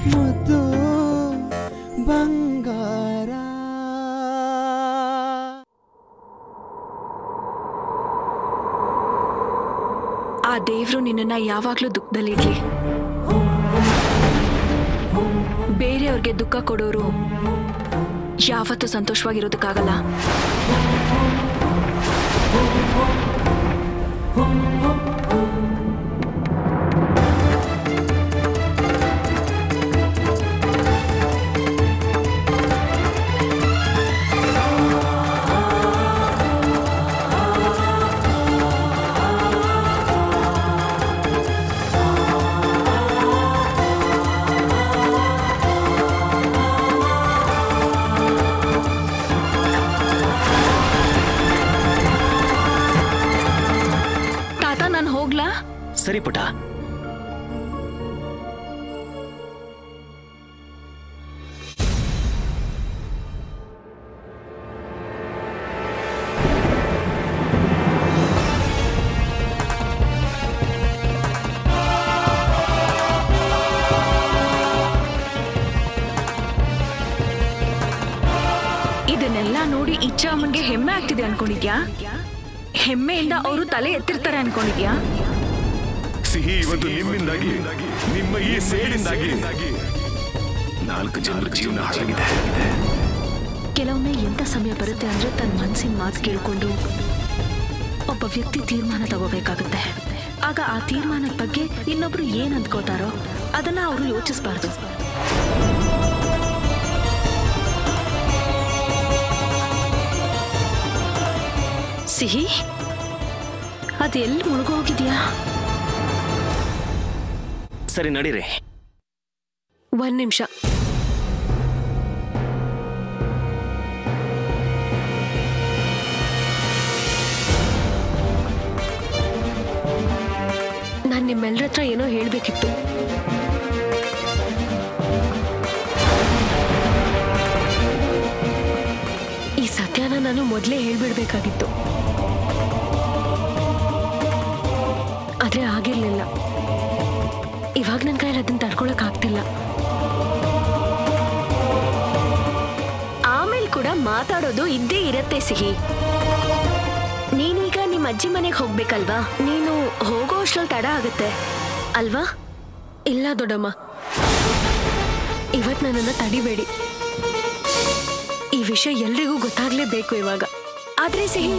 ಮುದ್ದು ಬಂಗಾರ. ಆ ದೇವ್ರು ನಿನ್ನನ್ನ ಯಾವಾಗ್ಲೂ ದುಃಖದಲ್ಲಿಡ್ಲಿ. ಬೇರೆಯವ್ರಿಗೆ ದುಃಖ ಕೊಡೋರು ಯಾವತ್ತೂ ಸಂತೋಷವಾಗಿರೋದಕ್ಕಾಗಲ್ಲ. ಸರಿ ಪುಟ. ಇದನ್ನೆಲ್ಲ ನೋಡಿ ಇಚ್ಛಾ ಅಮ್ಮನ್ಗೆ ಹೆಮ್ಮೆ ಆಗ್ತಿದೆ ಅನ್ಕೊಂಡಿದ್ಯಾ? ಹೆಮ್ಮೆಯಿಂದ ಅವರು ತಲೆ ಎತ್ತಿರ್ತಾರೆ ಅನ್ಕೊಂಡಿದ್ಯಾ? ಸಿಹಿ ಇವತ್ತು ನಿಮ್ಮಿಂದಾಗಿ, ನಿಮ್ಮ ಈ ಸೇಡಿಂದಾಗಿ 4 ಜನರ ಜೀವನ ಹಾಳಾಗಿದೆ. ಕೆಲವೊಮ್ಮೆ ಎಂತ ಸಮಯ ಬರುತ್ತೆ ಅಂದ್ರೆ ತನ್ನ ಮನಸ್ಸಿನ ಮಾತು ಕೇಳ್ಕೊಂಡು ಒಬ್ಬ ವ್ಯಕ್ತಿ ತೀರ್ಮಾನ ತಗೋಬೇಕಾಗುತ್ತೆ. ಆಗ ಆ ತೀರ್ಮಾನದ ಬಗ್ಗೆ ಇನ್ನೊಬ್ರು ಏನ್ ಅಂದ್ಕೋತಾರೋ ಅದನ್ನ ಅವರು ಯೋಚಿಸಬಾರ್ದು. ಸಿಹಿ, ಅದೆಲ್ಲಿ ಮುಳುಗೋಗಿದ್ಯಾ? ಸರಿ ನಡೀರಿ. 1 ನಿಮಿಷ. ನಾನು ನಿಮ್ಮೆಲ್ಲರ ಹತ್ರ ಏನೋ ಹೇಳ್ಬೇಕಿತ್ತು. ಈ ಸತ್ಯನ ನಾನು ಮೊದಲೇ ಹೇಳ್ಬಿಡ್ಬೇಕಾಗಿತ್ತು, ಆದ್ರೆ ಆಗಿರ್ಲಿಲ್ಲ. ಇವಾಗ ನನ್ನ ಕೈಯಲ್ಲಿ ಅದನ್ನ ತಡ್ಕೊಳಕ್ ಆಗ್ತಿಲ್ಲ. ಆಮೇಲೆ ಕೂಡ ಮಾತಾಡೋದು ಇದ್ದೇ ಇರತ್ತೆ ಸಿಹಿ. ನೀನೀಗ ನಿಮ್ಮ ಅಜ್ಜಿ ಮನೆಗೆ ಹೋಗ್ಬೇಕಲ್ವಾ? ನೀನು ಹೋಗೋ ಅಷ್ಟ್ರಲ್ಲಿ ತಡ ಆಗುತ್ತೆ ಅಲ್ವಾ? ಇಲ್ಲ ದೊಡ್ಡಮ್ಮ, ಇವತ್ತು ನನ್ನನ್ನು ತಡಿಬೇಡಿ. ಈ ವಿಷಯ ಎಲ್ರಿಗೂ ಗೊತ್ತಾಗ್ಲೇಬೇಕು ಇವಾಗ. ಆದ್ರೆ ಸಿಹಿ,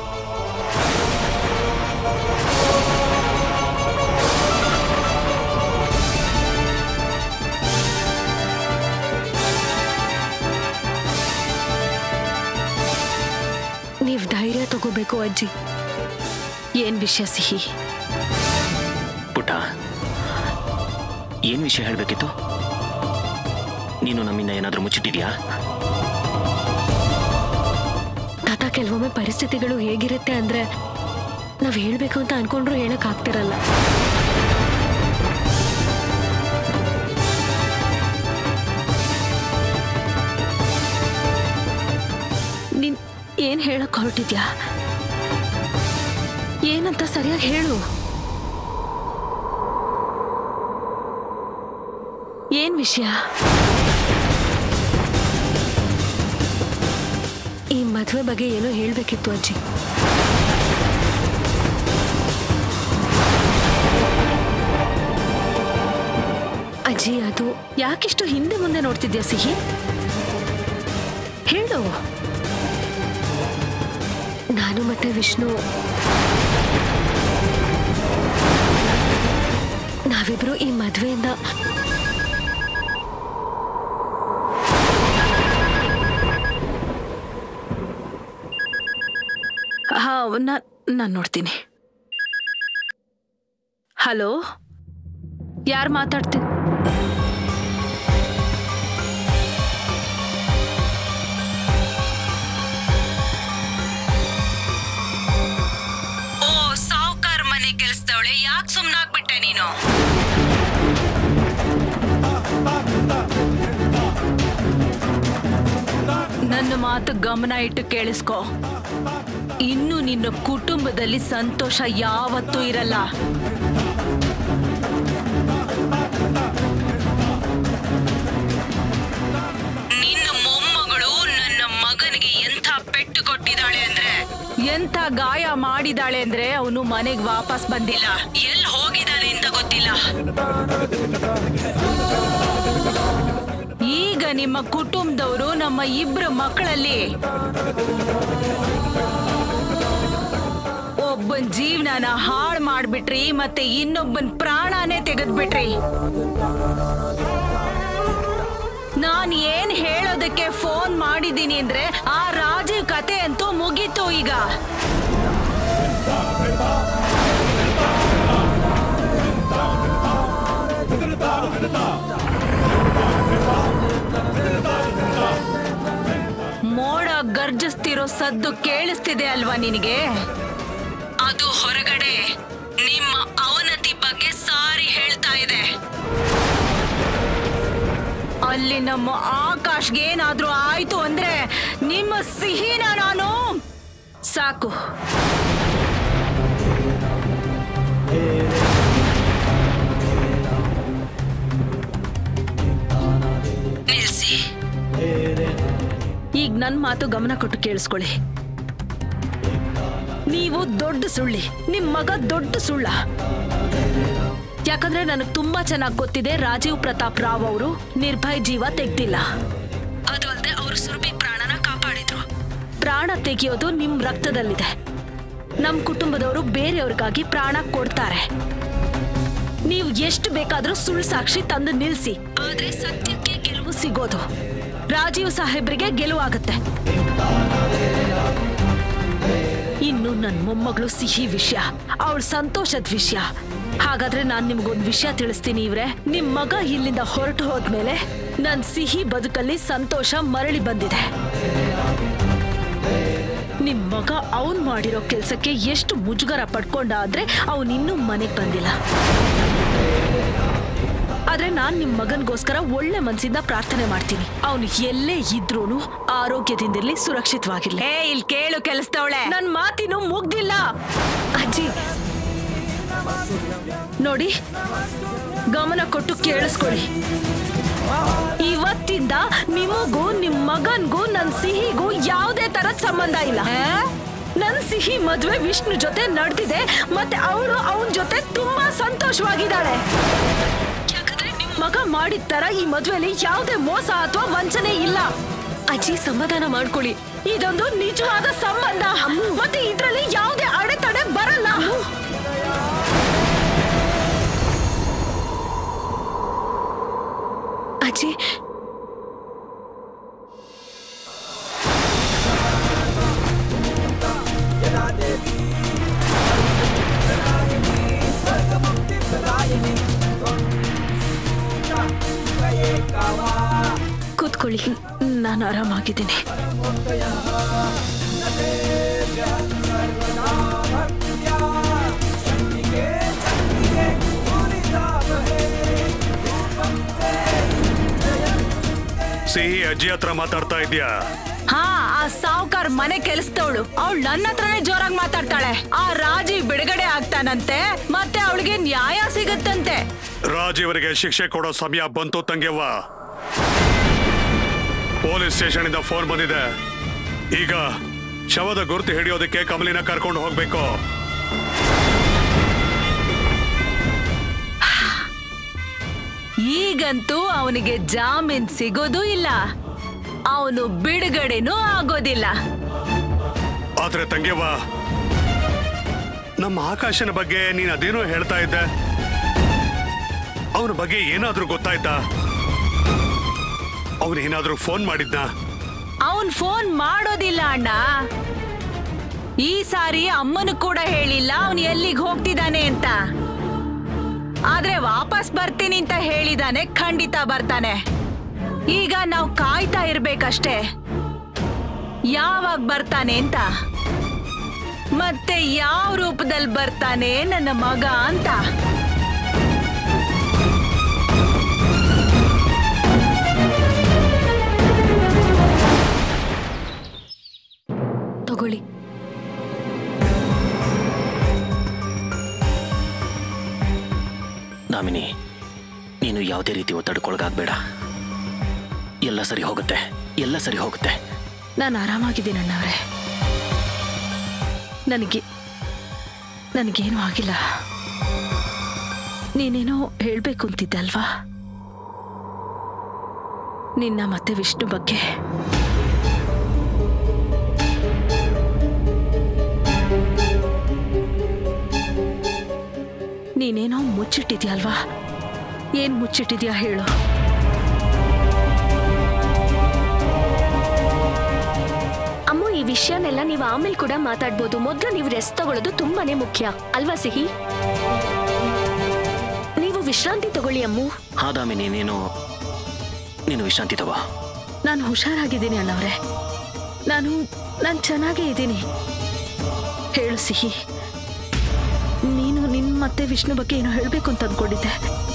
ನೀವು ಧೈರ್ಯ ತಗೋಬೇಕು ಅಜ್ಜಿ. ಏನ್ ವಿಷಯ ಸಿಹಿ? ಪುಟ, ಏನ್ ವಿಷಯ ಹೇಳ್ಬೇಕಿತ್ತು? ನೀನು ನಮ್ಮಿಂದ ಏನಾದ್ರೂ ಮುಚ್ಚಿಟ್ಟಿದ್ಯಾ? ತಾತ, ಕೆಲವೊಮ್ಮೆ ಪರಿಸ್ಥಿತಿಗಳು ಹೇಗಿರುತ್ತೆ ಅಂದ್ರೆ ನಾವ್ ಹೇಳ್ಬೇಕು ಅಂತ ಅನ್ಕೊಂಡ್ರು ಹೇಳಕ್ ಆಗ್ತಿರಲ್ಲ. ನೀನ್ ಏನ್ ಹೇಳಕ್ ಹೊರಟಿದ್ಯಾ? ಏನಂತ ಸರಿಯಾಗಿ ಹೇಳು. ಏನ್ ವಿಷಯ? ಈ ಮದುವೆ ಬಗ್ಗೆ ಏನೋ ಹೇಳ್ಬೇಕಿತ್ತು ಅಜ್ಜಿ. ಅಜ್ಜಿ, ಅದು ಯಾಕಿಷ್ಟು ಹಿಂದೆ ಮುಂದೆ ನೋಡ್ತಿದ್ಯಾ ಸಿಹಿ? ಹೇಳು. ನಾನು ಮತ್ತೆ ವಿಷ್ಣು ನಾವಿಬ್ರು ಈ ಮದುವೆಯಿಂದ ನಾನು ನೋಡ್ತೀನಿ. ಹಲೋ, ಯಾರು ಮಾತಾಡ್ತೀನಿ? ಓ, ಸಾವುಕಾರ ಮನೆ ಕೆಲ್ಸದವಳೆ, ಯಾಕೆ ಸುಮ್ನಾಗ್ಬಿಟ್ಟೆ ನೀನು? ನನ್ನ ಮಾತು ಗಮನ ಇಟ್ಟು ಕೇಳಿಸ್ಕೊ. ಇನ್ನು ನಿನ್ನ ಕುಟುಂಬದಲ್ಲಿ ಸಂತೋಷ ಯಾವತ್ತೂ ಇರಲ್ಲ. ಗಾಯ ಮಾಡಿದಾಳೆ ಅಂದ್ರೆ ಅವನು ಮನೆಗ್ ವಾಪಸ್ ಬಂದಿಲ್ಲ. ಎಲ್ಲಿ ಹೋಗಿದ್ದಾನೆ ಅಂತ ಗೊತ್ತಿಲ್ಲ. ಈಗ ನಿಮ್ಮ ಕುಟುಂಬದವರು ನಮ್ಮ ಇಬ್ರು ಮಕ್ಕಳಲ್ಲಿ ಒಬ್ಬನ್ ಜೀವನನ ಹಾಳು ಮಾಡ್ಬಿಟ್ರಿ, ಮತ್ತೆ ಇನ್ನೊಬ್ಬನ್ ಪ್ರಾಣನೇ ತೆಗೆದ್ಬಿಟ್ರಿ. ನಾನ್ ಏನ್ ಹೇಳೋದಕ್ಕೆ ಫೋನ್ ಮಾಡಿದ್ದೀನಿ ಅಂದ್ರೆ ಆ ರಾಜೀವ್ ಕತೆ ಅಂತೂ ಮುಗೀತು. ಈಗ ಮೋಡ ಗರ್ಜಿಸ್ತಿರೋ ಸದ್ದು ಕೇಳಿಸ್ತಿದೆ ಅಲ್ವಾ ನಿನಗೆ? ಅದು ಹೊರಗಡೆ ನಿಮ್ಮ ಅವನತಿ ಬಗ್ಗೆ ಸಾರಿ ಹೇಳ್ತಾ ಇದೆ. ಅಲ್ಲಿ ನಮ್ಮ ಆಕಾಶ್ಗೆ ಏನಾದ್ರೂ ಆಯ್ತು ಅಂದ್ರೆ ನಿಮ್ಮ ಸಿಹಿನ ನಾನು ಸಾಕು. ನಿಲ್ಸಿ. ಈಗ ನನ್ನ ಮಾತು ಗಮನ ಕೊಟ್ಟು ಕೇಳಿಸ್ಕೊಳ್ಳಿ. ನೀವು ದೊಡ್ಡ ಸುಳ್ಳಿ, ನಿಮ್ ಮಗ ದೊಡ್ಡ ಸುಳ್ಳ. ಯಾಕಂದ್ರೆ ನನಗೆ ತುಂಬಾ ಚೆನ್ನಾಗಿ ಗೊತ್ತಿದೆ, ರಾಜೀವ್ ಪ್ರತಾಪ್ ರಾವ್ ಅವರು ನಿರ್ಭಯ ಜೀವ ತೆಗ್ದಿಲ್ಲ. ಅದು ಅಲ್ಲದೆ ಅವರು ಸುರಭಿ ಪ್ರಾಣನ ಕಾಪಾಡಿದ್ರು. ಪ್ರಾಣ ತೆಗೆಯೋದು ನಿಮ್ ರಕ್ತದಲ್ಲಿದೆ. ನಮ್ ಕುಟುಂಬದವರು ಬೇರೆಯವ್ರಿಗಾಗಿ ಪ್ರಾಣ ಕೊಡ್ತಾರೆ. ನೀವು ಎಷ್ಟು ಬೇಕಾದ್ರೂ ಸುಳ್ಳು ಸಾಕ್ಷಿ ತಂದು ನಿಲ್ಸಿ, ಆದ್ರೆ ಸತ್ಯಕ್ಕೆ ಗೆಲುವು ಸಿಗೋದು. ರಾಜೀವ್ ಸಾಹೇಬ್ರಿಗೆ ಗೆಲುವಾಗುತ್ತೆ. ಇನ್ನು ನನ್ನ ಮೊಮ್ಮಗಳು ಸಿಹಿ ವಿಷಯ, ಅವಳ ಸಂತೋಷದ ವಿಷಯ. ಹಾಗಾದ್ರೆ ನಾನ್ ನಿಮ್ಗೊಂದು ವಿಷಯ ತಿಳಿಸ್ತೀನಿ ಇವ್ರೆ. ನಿಮ್ ಮಗ ಇಲ್ಲಿಂದ ಹೊರಟು ಹೋದ್ಮೇಲೆ ನನ್ ಸಿಹಿ ಬದುಕಲ್ಲಿ ಸಂತೋಷ ಮರಳಿ ಬಂದಿದೆ. ನಿಮ್ ಮಗ ಅವನ್ ಮಾಡಿರೋ ಕೆಲ್ಸಕ್ಕೆ ಎಷ್ಟು ಮುಜುಗರ ಪಡ್ಕೊಂಡ ಆದ್ರೆ ಅವನ್ ಇನ್ನೂ ಮನೆಗ್ ಬಂದಿಲ್ಲ. ಆದ್ರೆ ನಾನ್ ನಿಮ್ ಮಗನ್ಗೋಸ್ಕರ ಒಳ್ಳೆ ಮನ್ಸಿಂದ ಪ್ರಾರ್ಥನೆ ಮಾಡ್ತೀನಿ. ಅವನು ಎಲ್ಲೇ ಇದ್ರೂನು ಆರೋಗ್ಯದಿಂದಿರ್ಲಿ, ಸುರಕ್ಷಿತವಾಗಿರ್ಲಿ. ಇಲ್ಲಿ ಕೇಳು ಕೆಲಸದವಳೆ, ನನ್ ಮಾತಿನೂ ಮುಗ್ದಿಲ್ಲ. ಅಜ್ಜಿ ನೋಡಿ, ಗಮನ ಕೊಟ್ಟು ಕೇಳಿಸ್ಕೊಳ್ಳಿ. ಇವತ್ತಿಂದ ನಿಮಗೂ ನಿಮ್ ಮಗನ್ಗೂ ನನ್ ಸಿಹಿಗೂ ಯಾವುದೇ ತರದ ಸಂಬಂಧ ಇಲ್ಲ. ನನ್ ಸಿಹಿ ಮದ್ವೆ ವಿಷ್ಣು ಜೊತೆ ನಡೆದಿದೆ, ಮತ್ತೆ ಅವಳು ಅವನ್ ಜೊತೆ ತುಂಬಾ ಸಂತೋಷವಾಗಿದ್ದಾಳೆ. ಯಾಕಂದ್ರೆ ನಿಮ್ ಮಗ ಮಾಡಿದ ತರ ಈ ಮದ್ವೆಲಿ ಯಾವುದೇ ಮೋಸ ಅಥವಾ ವಂಚನೆ ಇಲ್ಲ. ಅಜ್ಜಿ ಸಮಾಧಾನ ಮಾಡ್ಕೊಳ್ಳಿ. ಇದೊಂದು ನಿಜವಾದ ಸಂಬಂಧ, ಮತ್ತೆ ಇದ್ರಲ್ಲಿ ಯಾವುದೇ ಅಡೆತಡೆ ಬರಲ್ಲ. ಅಜ್ಜಿ ಕೂತ್ಕೊಳ್ಳಿ, ನಾನು ಆರಾಮಾಗಿದ್ದೀನಿ. ಸಿಹಿ ಅಜ್ಜಿ ಹತ್ರ ಮಾತಾಡ್ತಾ ಇದ್ಯಾ? ಹಾ, ಆ ಸಾವುಕಾರ ಮನೆ ಕೆಲಸದವಳು. ಅವಳು ನನ್ನ ಹತ್ರನೇ ಜೋರಾಗಿ ಮಾತಾಡ್ತಾಳೆ. ಆ ರಾಜೀವ್ ಬಿಡುಗಡೆ ಆಗ್ತಾನಂತೆ, ಮತ್ತೆ ಅವಳಿಗೆ ನ್ಯಾಯ ಸಿಗತ್ತಂತೆ. ರಾಜೀವರಿಗೆ ಶಿಕ್ಷೆ ಕೊಡೋ ಸಮಯ ಬಂತು ತಂಗ್ಯವ್ವ. ಪೊಲೀಸ್ ಸ್ಟೇಷನ್ ಇಂದ ಫೋನ್ ಬಂದಿದೆ. ಈಗ ಶವದ ಗುರುತು ಹಿಡಿಯೋದಕ್ಕೆ ಕಮಲಿನ ಕರ್ಕೊಂಡು ಹೋಗ್ಬೇಕು. ಈಗಂತೂ ಅವನಿಗೆ ಜಾಮೀನ್ ಸಿಗೋದು ಇಲ್ಲ, ಅವನು ಬಿಡುಗಡೆನೂ ಆಗೋದಿಲ್ಲ. ಆದ್ರೆ ತಂಗ್ಯವ್ವ, ನಮ್ಮ ಆಕಾಶನ ಬಗ್ಗೆ ನೀನ್ ಅದೇನೋ ಹೇಳ್ತಾ ಇದ್ದೆ. ಅವನ ಬಗ್ಗೆ ಏನಾದ್ರೂ ಗೊತ್ತಾಯ್ತಾ? ಅವನೇನಾದ್ರೂ ಫೋನ್ ಮಾಡಿದ್ನ? ಅವನ್ ಫೋನ್ ಮಾಡೋದಿಲ್ಲ ಅಣ್ಣ. ಈ ಸಾರಿ ಅಮ್ಮನು ಕೂಡ ಹೇಳಿಲ್ಲ ಅವನು ಎಲ್ಲಿಗೆ ಹೋಗ್ತಿದ್ದಾನೆ ಅಂತ. ಆದ್ರೆ ವಾಪಸ್ ಬರ್ತೀನಿ ಅಂತ ಹೇಳಿದಾನೆ, ಖಂಡಿತ ಬರ್ತಾನೆ. ಈಗ ನಾವು ಕಾಯ್ತಾ ಇರ್ಬೇಕಷ್ಟೇ ಯಾವಾಗ ಬರ್ತಾನೆ ಅಂತ, ಮತ್ತೆ ಯಾವ ರೂಪದಲ್ಲಿ ಬರ್ತಾನೆ ನನ್ನ ಮಗ ಅಂತ. ತಗೊಳ್ಳಿ. ದಾಮಿನಿ, ನೀನು ಯಾವುದೇ ರೀತಿ ಒತ್ತಡಕ್ಕೊಳಗಾಗಬೇಡ. ಎಲ್ಲ ಸರಿ ಹೋಗುತ್ತೆ, ಎಲ್ಲ ಸರಿ ಹೋಗುತ್ತೆ. ನಾನು ಆರಾಮಾಗಿದ್ದೀನಿ ಅಣ್ಣವ್ರೆ. ನನಗೇನೂ ಆಗಿಲ್ಲ. ನೀನೇನೋ ಹೇಳಬೇಕು ಅಂತಿದ್ದೆ ಅಲ್ವಾ, ನಿನ್ನ ಮತ್ತೆ ವಿಷ್ಣು ಬಗ್ಗೆ. ನೀನೇನೋ ಮುಚ್ಚಿಟ್ಟಿದ್ಯಾ ಅಲ್ವಾ? ಏನ್ ಮುಚ್ಚಿಟ್ಟಿದ್ಯಾ ಹೇಳು. ಅಮ್ಮ, ಈ ವಿಷಯನೆಲ್ಲ ನೀವು ಆಮೇಲೆ ಕೂಡ ಮಾತಾಡ್ಬೋದು. ಮೊದಲು ನೀವು ರೆಸ್ಟ್ ತಗೊಳ್ಳೋದು ತುಂಬಾನೇ ಮುಖ್ಯ ಅಲ್ವಾ ಸಿಹಿ? ನೀವು ವಿಶ್ರಾಂತಿ ತಗೊಳ್ಳಿ ಅಮ್ಮು. ಹಾದಾಮಿನಿ, ನೀನು ವಿಶ್ರಾಂತಿ ತಗೋ. ನಾನು ಹುಷಾರಾಗಿದ್ದೀನಿ ಅಣ್ಣವ್ರೆ. ನಾನು ಚೆನ್ನಾಗೇ ಇದ್ದೀನಿ. ಹೇಳು ಸಿಹಿ, ನೀನು ನಿನ್ ಮತ್ತೆ ವಿಷ್ಣು ಬಗ್ಗೆ ಏನೋ ಹೇಳಬೇಕು ಅಂತ ಅಂದ್ಕೊಂಡಿದ್ದೆ.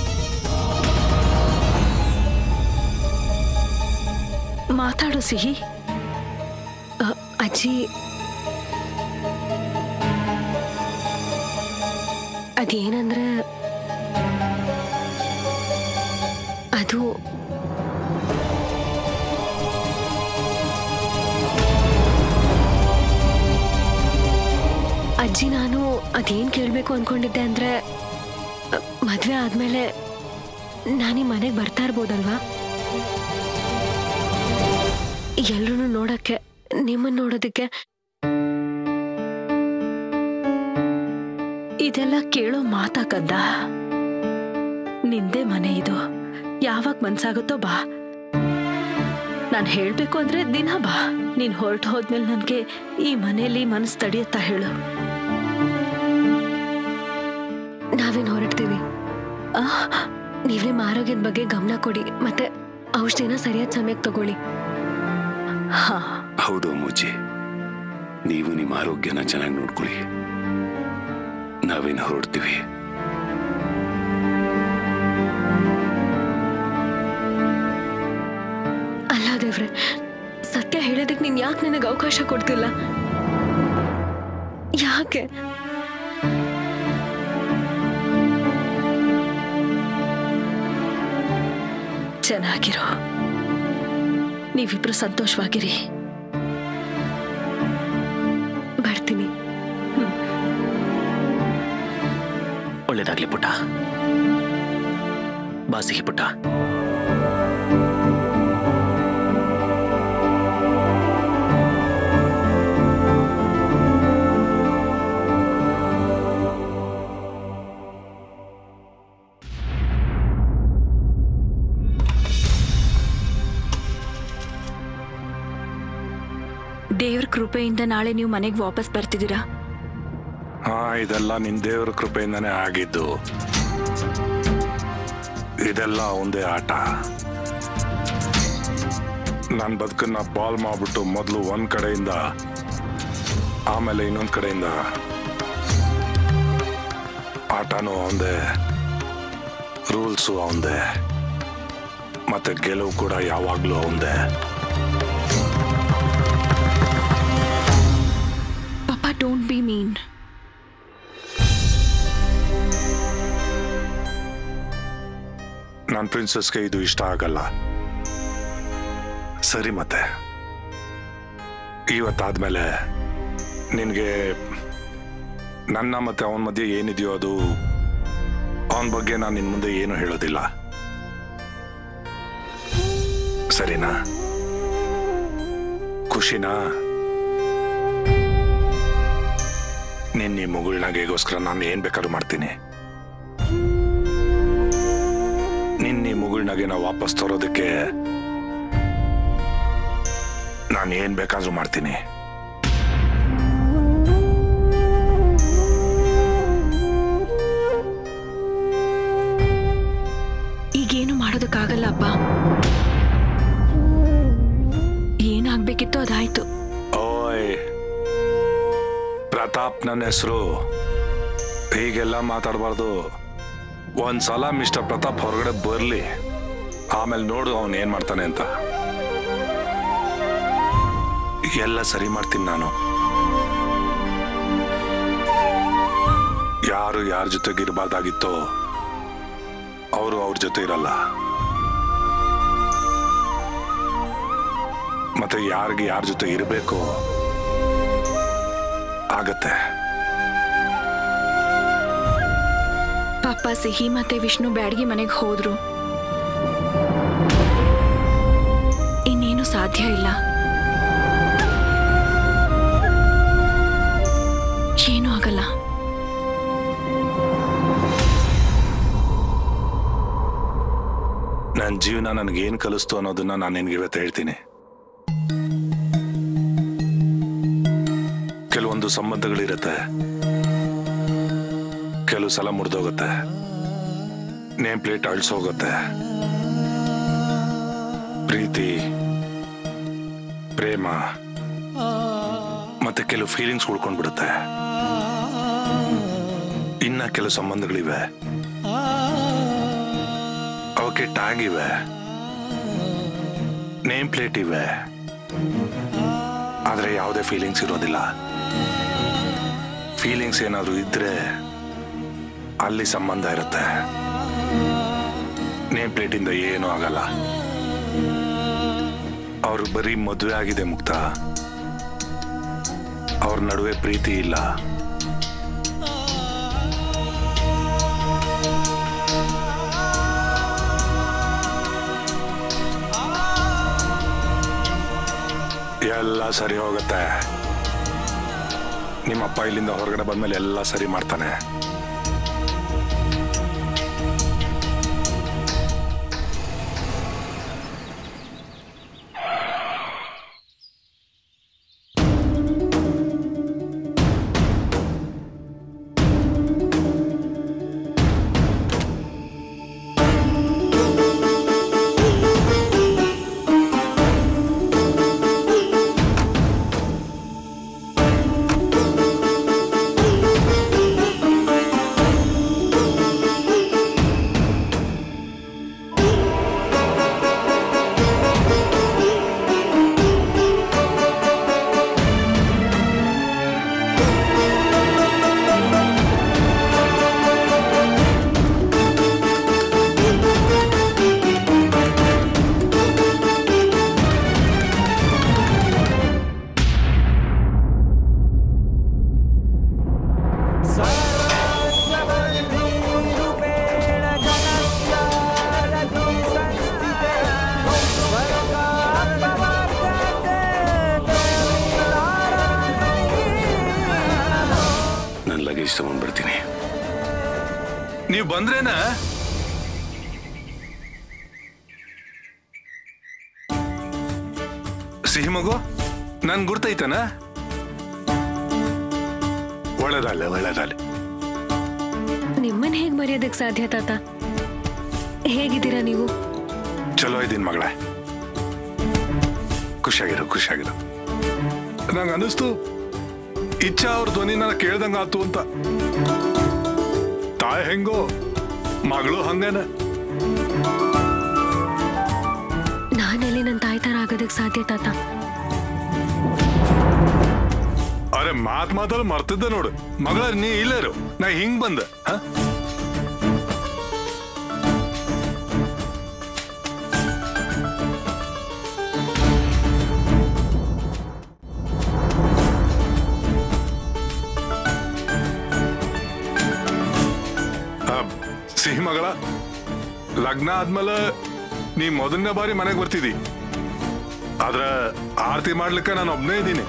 ಮಾತಾಡು ಸಿಹಿ. ಅಜ್ಜಿ, ಅದೇನಂದ್ರೆ ಅದು ಅಜ್ಜಿ, ನಾನು ಅದೇನ್ ಕೇಳ್ಬೇಕು ಅನ್ಕೊಂಡಿದ್ದೆ ಅಂದ್ರೆ, ಮದ್ವೆ ಆದ್ಮೇಲೆ ನಾನೀ ಮನೆಗೆ ಬರ್ತಾ ಇರ್ಬೋದಲ್ವಾ? ಎಲ್ರೂ ನೋಡಕ್ಕೆ, ನಿಮ್ಮನ್ನ ನೋಡೋದಕ್ಕೆ. ಇದೆಲ್ಲ ಕೇಳೋ ಮಾತಾಕಂದ. ನಿಂದೇ ಮನೆ ಇದು. ಯಾವಾಗ ಮನ್ಸಾಗುತ್ತೋ ಬಾ. ನಾನು ಹೇಳ್ಬೇಕು ಅಂದ್ರೆ ದಿನ ಬಾ. ನೀನ್ ಹೊರಟು ಹೋದ್ಮೇಲೆ ನನ್ಗೆ ಈ ಮನೆಯಲ್ಲಿ ಮನಸ್ಸು ತಡಿಯತ್ತಾ ಹೇಳು. ನಾವೇನ್ ಹೊರಡ್ತೀವಿ. ನೀವ್ ನಿಮ್ಮ ಆರೋಗ್ಯದ ಬಗ್ಗೆ ಗಮನ ಕೊಡಿ, ಮತ್ತೆ ಔಷಧಿನ ಸರಿಯಾದ ಸಮಯಕ್ಕೆ ತಗೊಳ್ಳಿ. ಹೌದು ಅಮ್ಮುಜ್ಜಿ, ನೀವು ನಿಮ್ಮ ಆರೋಗ್ಯನ ಚೆನ್ನಾಗಿ ನೋಡ್ಕೊಳ್ಳಿ. ನಾವೇನು ಹೊರಡ್ತೀವಿ. ಅಲ್ಲ ದೇವ್ರೆ, ಸತ್ಯ ಹೇಳೋದಕ್ಕೆ ನೀನ್ ಯಾಕೆ ನನಗೆ ಅವಕಾಶ ಕೊಡ್ತಿಲ್ಲ? ಯಾಕೆ? ಚೆನ್ನಾಗಿರೋ, ನೀವಿಬ್ರು ಸಂತೋಷವಾಗಿರಿ. ಬರ್ತೀನಿ. ಒಳ್ಳೇದಾಗ್ಲಿ ಪುಟ್ಟ. ಬಾ ಸಿಹಿ ಪುಟ್ಟ. ದೇವ್ರ ಕೃಪೆಯಿಂದ ನಾಳೆ ನೀವು ಮನೆಗೆ ವಾಪಸ್ ಬರ್ತಿದ್ದೀರಾ? ಇದೆಲ್ಲ ನಿನ್ ದೇವ್ರ ಕೃಪೆಯಿಂದನೇ ಆಗಿದ್ದು. ಇದೆಲ್ಲ ಒಂದೇ ಆಟ. ನನ್ನ ಬದುಕನ್ನ ಬಾಲ್ ಮಾಡ್ಬಿಟ್ಟು ಮೊದಲು ಒಂದ್ ಕಡೆಯಿಂದ ಆಮೇಲೆ ಇನ್ನೊಂದ್ ಕಡೆಯಿಂದ ಆಟನೂ ಅವಂದೇ, ರೂಲ್ಸು ಅವಂದೇ, ಮತ್ತೆ ಗೆಲುವು ಕೂಡ ಯಾವಾಗ್ಲೂ ಅವಂದೇ. ಪಾಪಾ, ಡೋಂಟ್ ಬಿ ಮೀನ್. ನನ್ನ ಪ್ರಿನ್ಸಸ್ಗೆ ಇದು ಇಷ್ಟ ಆಗಲ್ಲ. ಸರಿ, ಮತ್ತೆ ಇವತ್ತಾದ್ಮೇಲೆ ನಿನಗೆ ನನ್ನ ಮತ್ತೆ ಅವನ ಮಧ್ಯೆ ಏನಿದೆಯೋ ಅದು, ಅವನ ಬಗ್ಗೆ ನಾನು ನಿನ್ನ ಮುಂದೆ ಏನು ಹೇಳೋದಿಲ್ಲ. ಸರಿನಾ? ಖುಷಿನಾ? ನಿನ್ನ ಮುಗುಳ್ನಾಗೆಗೋಸ್ಕರ ನಾನು ಏನ್ ಬೇಕಾದ್ರೂ ಮಾಡ್ತೀನಿ. ನಿನ್ನ ಮುಗುಳ್ನಾಗೆ ನಾವು ವಾಪಸ್ ತರೋದಕ್ಕೆ ನಾನು ಏನ್ ಬೇಕಾದ್ರೂ ಮಾಡ್ತೀನಿ. ಈಗೇನು ಮಾಡೋದಕ್ಕಾಗಲ್ಲ ಅಪ್ಪ. ಏನಾಗ್ಬೇಕಿತ್ತು ಅದಾಯ್ತು. ಓಯ್ ಪ್ರತಾಪ್ ನನ್ನ ಹೆಸರು. ಹೀಗೆಲ್ಲ ಮಾತಾಡಬಾರ್ದು. ಒಂದ್ಸಲ ಮಿಸ್ಟರ್ ಪ್ರತಾಪ್ ಹೊರಗಡೆ ಬರ್ಲಿ, ಆಮೇಲೆ ನೋಡು ಅವನು ಏನ್ ಮಾಡ್ತಾನೆ ಅಂತ. ಎಲ್ಲ ಸರಿ ಮಾಡ್ತೀನಿ ನಾನು. ಯಾರು ಯಾರ ಜೊತೆಗೆ ಇರಬಾರ್ದಾಗಿತ್ತೋ ಅವರು ಅವ್ರ ಜೊತೆ ಇರಲ್ಲ. ಮತ್ತೆ ಯಾರಿಗೆ ಯಾರ ಜೊತೆ ಇರಬೇಕು ಆಗತ್ತೆ. ಪಾಪ ಸಿಹಿ ಮತ್ತೆ ವಿಷ್ಣು ಬ್ಯಾಡಗಿ ಮನೆಗೆ ಹೋದ್ರು. ಇನ್ನೇನು ಸಾಧ್ಯ ಇಲ್ಲ. ಏನೂ ಆಗಲ್ಲ. ನನ್ನ ಜೀವನ ನನಗೇನು ಕಲಿಸ್ತು ಅನ್ನೋದನ್ನ ನಾನು ನಿನಗೆ ಇವತ್ತು ಹೇಳ್ತೀನಿ. ಕೆಲವೊಂದು ಸಂಬಂಧಗಳಿರುತ್ತೆ, ಕೆಲವು ಸಲ ಮುರಿದೋಗುತ್ತೆ, ನೇಮ್ ಪ್ಲೇಟ್ ಅಳಿಸೋಗುತ್ತೆ. ಪ್ರೀತಿ, ಪ್ರೇಮ ಮತ್ತೆ ಕೆಲವು ಫೀಲಿಂಗ್ಸ್ ಉಳ್ಕೊಂಡ್ಬಿಡುತ್ತೆ. ಇನ್ನ ಕೆಲವು ಸಂಬಂಧಗಳಿವೆ, ಅವಕ್ಕೆ ಟ್ಯಾಗ್ ಇವೆ, ನೇಮ್ ಪ್ಲೇಟ್ ಇವೆ, ಆದ್ರೆ ಯಾವುದೇ ಫೀಲಿಂಗ್ಸ್ ಇರೋದಿಲ್ಲ. ಫೀಲಿಂಗ್ಸ್ ಏನಾದ್ರು ಇದ್ರೆ ಅಲ್ಲಿ ಸಂಬಂಧ ಇರುತ್ತೆ. ನೇಮ್ ಪ್ಲೇಟ್ ಇಂದ ಏನೂ ಆಗಲ್ಲ. ಅವ್ರು ಬರೀ ಮದುವೆ ಆಗಿದೆ ಮುಕ್ತ, ಅವ್ರ ನಡುವೆ ಪ್ರೀತಿ ಇಲ್ಲ. ಎಲ್ಲ ಸರಿ ಹೋಗುತ್ತೆ. ನಿಮ್ಮಪ್ಪ ಇಲ್ಲಿಂದ ಹೊರಗಡೆ ಬಂದ್ಮೇಲೆ ಎಲ್ಲ ಸರಿ ಮಾಡ್ತಾನೆ. ಬರ್ತೀನಿ. ನೀವು ಬಂದ್ರೇನ? ಸಿಹಿ ಮಗು ನನ್ ಗುರ್ತೈತನ? ಒಳ್ಳೆದಾಲೆ ಒಳ್ಳೆದಾಲೆ. ನಿಮ್ಮನ್ ಹೇಗ್ ಮರೆಯೋದಕ್ ಸಾಧ್ಯ ತಾತ? ಹೇಗಿದ್ದೀರಾ ನೀವು? ಚಲೋ ಇದ್ದೀನಿ ಮಗಳೇ, ಖುಷಿಯಾಗಿರು ಖುಷಿಯಾಗಿರು. ನಂಗೆ ಅನಿಸ್ತು ಇಚ್ಛಾ ಅವ್ರ ಧ್ವನಿನ ಕೇಳ್ದಂಗ ಆತು ಅಂತ. ತಾಯಿ ಹೆಂಗೋ ಮಗಳು ಹಂಗೇನ. ನಾನೆಲ್ಲಿ ನನ್ನ ತಾಯಿ ತರ ಆಗೋದಕ್ ಸಾಧ್ಯ ತಾತ? ಅರೆ ಮಾತಲ್ಲಿ ಮರ್ತಿದ್ದೆ ನೋಡು ಮಗಳ, ನೀ ಇಲ್ಲರು ನಾ ಹಿಂಗ್ ಬಂದ. ಸಿಹಿ ಮಗಳ, ಲಗ್ನ ಆದ್ಮೇಲೆ ನೀ ಮೊದಲನೇ ಬಾರಿ ಮನೆಗೆ ಬರ್ತಿದ್ದಿ. ಆದ್ರ ಆರತಿ ಮಾಡ್ಲಿಕ್ಕೆ ನಾನು ಒಬ್ನೇ ಇದ್ದೀನಿ.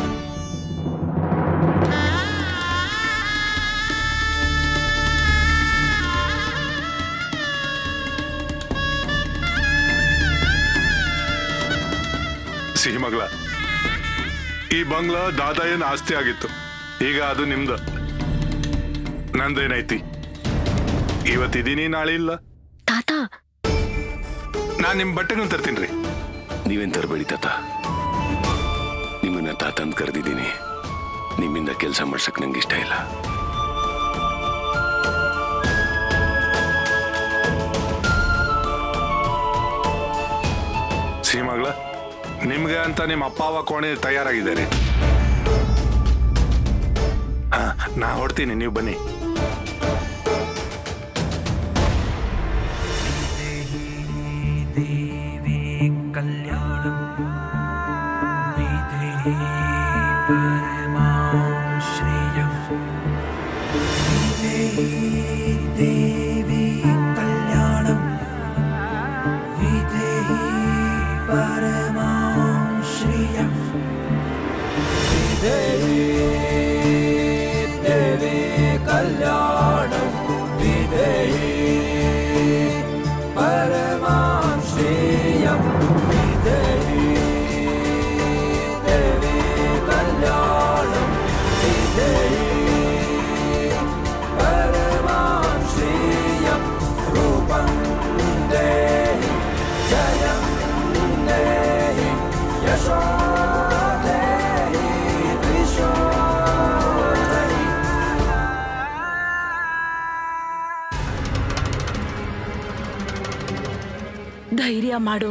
ಸಿಹಿ ಮಗಳ, ಈ ಬಂಗ್ಲಾ ದಾದಾ ಏನ್ ಆಸ್ತಿ ಆಗಿತ್ತು, ಈಗ ಅದು ನಿಮ್ದ. ನಂದೇನೈತಿ, ಇವತ್ತಿದ್ದೀನಿ ನಾಳೆ ಇಲ್ಲ. ತಾತ ನಾನ್ ನಿಮ್ ಬಟ್ಟೆಗಳನ್ನ ತರ್ತೀನ್ರಿ. ನೀವೇನ್ ತರಬೇಡಿ ತಾತ, ನಿಮ್ಮನ್ನ ತಾತ ಅಂತ ಕರೆದಿದ್ದೀನಿ. ನಿಮ್ಮಿಂದ ಕೆಲಸ ಮಾಡ್ಸಕ್ ನಂಗೆ ಇಷ್ಟ ಇಲ್ಲ. ಸೀಮಗಳ, ನಿಮ್ಗೆ ಅಂತ ನಿಮ್ಮ ಅಪ್ಪ ಅವ ಕೋಣೆ ತಯಾರಾಗಿದ್ದಾರೆ. ನಾ ಹೊಡ್ತೀನಿ, ನೀವು ಬನ್ನಿ. कल्याणं विधे परमांश ಧೈರ್ಯ ಮಾಡು.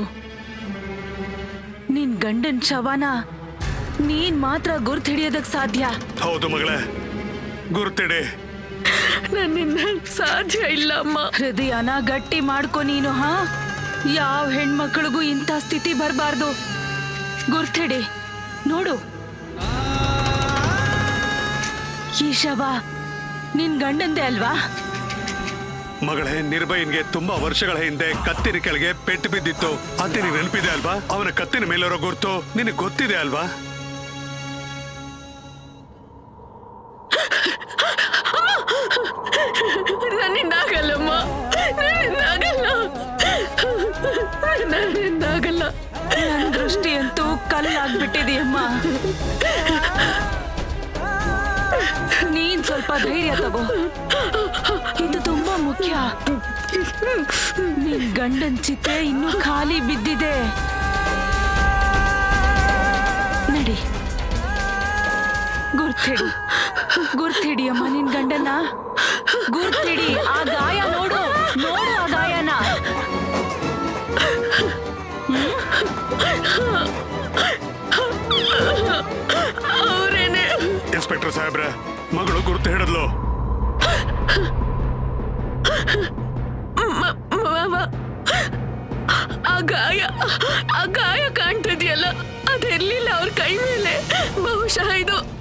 ನಿನ್ ಗಂಡನ್ ಶವನ ನೀನ್ ಮಾತ್ರ ಗುರ್ತು ಹಿಡಿಯೋದಕ್ ಸಾಧ್ಯ. ಹೌದು ಮಗಳೇ, ಗುರ್ತಿಡಿ. ನನ್ನಿಂದ ಸಾಧ್ಯ ಇಲ್ಲ ಅಮ್ಮ. ಹೃದಯನ ಗಟ್ಟಿ ಮಾಡ್ಕೊ ನೀನು. ಯಾವ ಹೆಣ್ಮಕ್ಳಿಗೂ ಇಂಥ ಸ್ಥಿತಿ ಬರಬಾರ್ದು. ಗುರ್ತಿಡಿ. ನೋಡು, ಈ ಶವ ನಿನ್ ಗಂಡಂದೆ ಅಲ್ವಾ? ಮಗಳೇ, ನಿರ್ಭಯನ್ಗೆ ತುಂಬಾ ವರ್ಷಗಳ ಹಿಂದೆ ಕತ್ತಿನ ಕೆಳಗೆ ಪೆಟ್ಟು ಬಿದ್ದಿತ್ತು. ಅದೇ ನಿನ್ ನೆನಪಿದೆ ಅಲ್ವಾ? ಅವನ ಕತ್ತಿನ ಮೇಲಿರೋ ಗುರ್ತು ನಿನಗೆ ಗೊತ್ತಿದೆ ಅಲ್ವಾ? ನನ್ನಿಂದಾಗಲ್ಲಮ್ಮ, ನನ್ನಿಂದಾಗಲ್ಲ, ನನ್ನಿಂದಾಗಲ್ಲ. ನನ್ನ ದೃಷ್ಟಿ ಅಂತೂ ಕಲ್ಲಾಗ್ಬಿಟ್ಟಿದೆಯಮ್ಮ. ನೀನ್ ಸ್ವಲ್ಪ ಧೈರ್ಯ ತಗೋ, ಇದು ತುಂಬಾ ಮುಖ್ಯ. ನಿನ್ ಗಂಡನ್ ಚಿತೆ ಇನ್ನೂ ಖಾಲಿ ಬಿದ್ದಿದೆ. ನಡಿ, ಗುರ್ತಿಡಿ, ಗುರ್ತಿಡಿ ಅಮ್ಮ ನಿನ್ ಗಂಡನ. ಗುರ್ತಿಡಿ. ಆ ಗಾಯ ನೋಡು, ನೋಡು ಆ ಗಾಯನ. ಅವರೇನೆ. ಇನ್ಸ್ಪೆಕ್ಟರ್ ಸಾಹೇಬ್ರೆ, ಮಗಳು ಗುರುತು ಹಿಡಿದ್ಲು. ಆ ಗಾಯ ಕಾಣ್ತಿದ್ಯಲ್ಲ, ಅದಿರ್ಲಿಲ್ಲ ಅವ್ರ ಕೈ ಮೇಲೆ. ಬಹುಶಃ ಇದು